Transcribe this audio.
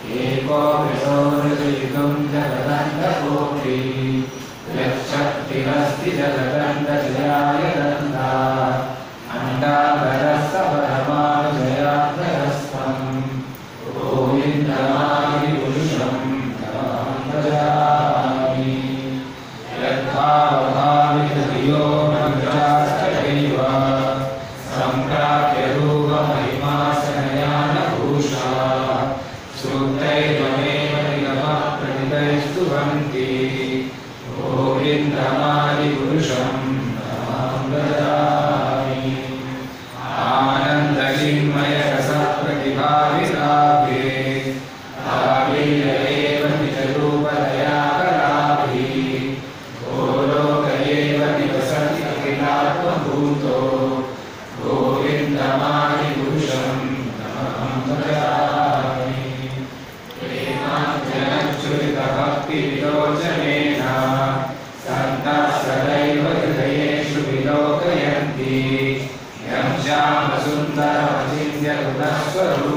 एको विशोरुयुगं जगदन्तकोटि यच्छक्तिरस्ति जगदन्तजयाय दन्ता अण्डाधरस्तपरमाजयाधरस्तं गोविन्दमादिपुरुषं तमहं भजामि यद्भावभावितधियो मन्त्राश्चैव सम्प्राप्य रूपमहिमासनयानभूषा श्रुतैर्वमेव निगमः प्रतिदैस्तुवन्ति गोविन्दमादिपुरुषं तमहं भजामि आनन्दचिन्मयरसप्रतिभाविलाभे आविर्येव निजरूपदयाकलाभि गोलोक एव निवसति अखिलात्मभूतो गोविन्दमादिपुरुषं तमहं भजामि प्रेमाञ्जनच्युतभक्तिविलोचनेन सन्तः सदैव हृदयेषु विलोकयन्ति यं श्यामसुन्दरमचिन्त्यगुणस्वरूपम्